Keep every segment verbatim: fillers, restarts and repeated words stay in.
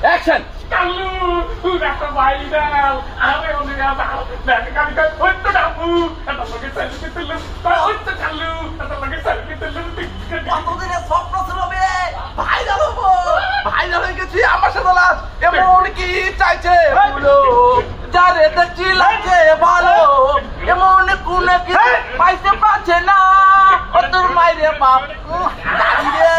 Action. Kalu একটা viral আরে one দাও দেখ কালি কাল ওই তো ডাবু এটা লগে সেলফি তুললু ওই তো কালু এটা লগে সেলফি তুললু কতদিনের স্বপ্ন ছিল বে ভাইরাল হবো ভাইরাল হয়ে গেছি আমার সাথে লাস এমন কি চাইছে বলো যারে দেখছি লাগে ভালো এমন কোন কি পাইতে পারছে না ও তোর মাইরে বাপ দাদি রে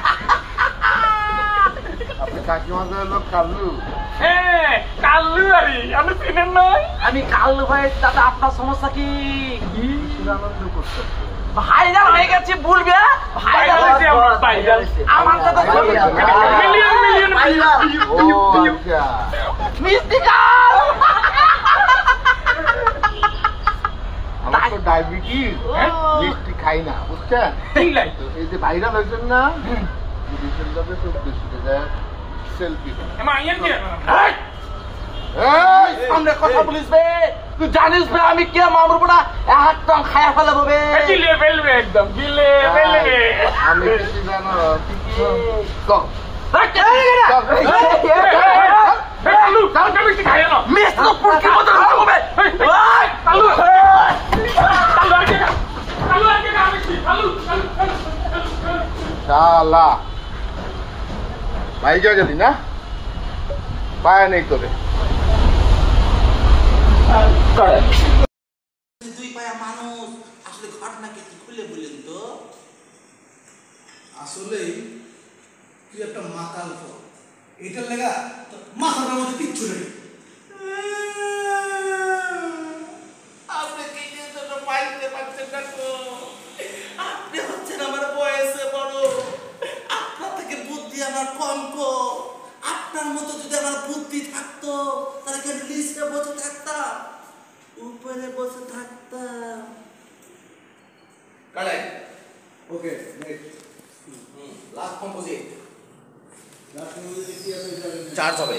আপনি কাকিমাদের লোক কালু? হ্যাঁ কালু আরে আমি চিনেন নাই আমি কালু ভাই দাদা আপনার সমস্যা কি আনন্দ করতে ভাইরাল হয়ে গেছি বলবে ভাইরাল হয়েছে ভাইরাল আমার সাথে মিলিয়ন মিলিয়ন মিষ্টি কাল আমার তো ডায়াবেটিস মিষ্টি খাই না বুঝছেন এই যে ভাইরাল হয়েছেন না সেলফি সামনে কথা বলিস বে তুই জানিস বে আমি কে মামুর পড়া একদম খায়া ফেলাবো বে গিলে ফেলবে একদম গিলে ফেলবে আমি কিছু জানো কম কালু কালু মিষ্টি খাই না মিস তো পুরকি মতো খাবো বে ওই কালু কালু আগে কালু আগে মিষ্টি কালু কালু শালা ভাইগা গেলি না পায় নেই তোরে দুই পায়া মানুষ আসলে ঘটনা কি খুলে বলেন তো আসলেই তুই একটা মাতাল ফল এটার লেগা মাথাটার মধ্যে কিচ্ছু নেই আপনি কি জন্য পাইতে পারছেন না তো আপনি হচ্ছেন আমার বয়সে বড় আপনার থেকে বুদ্ধি আমার কম কম আপনার মতো যদি আমার বুদ্ধি থাকতো তাহলে কি লিস্টে বসে থাকতাম উপরে বসে থাকতাম কালাই okay next last composite last movie কি আছে চার্জ হবে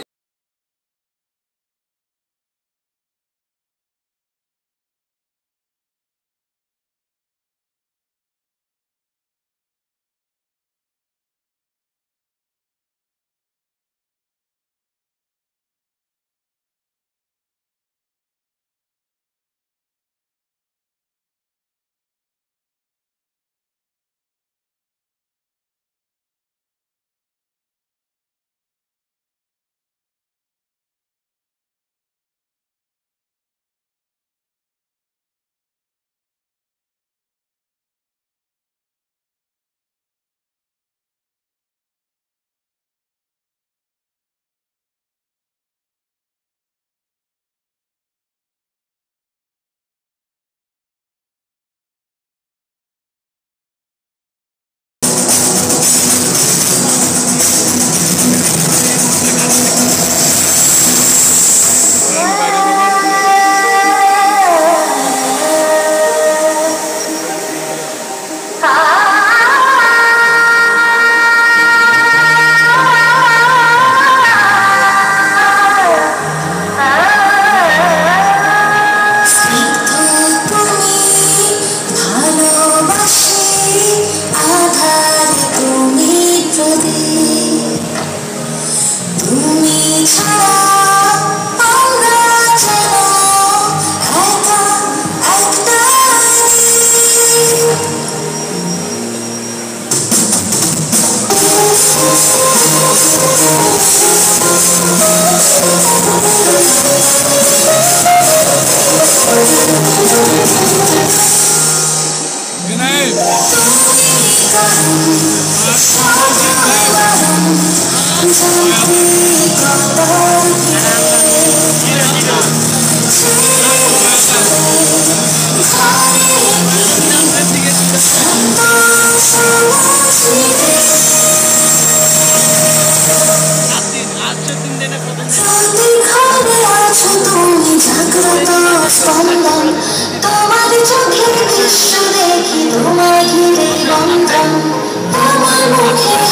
তোমার চোখে বিশ্ব দেখি তোমার ঘিরে বন্ধন তোমার মুখে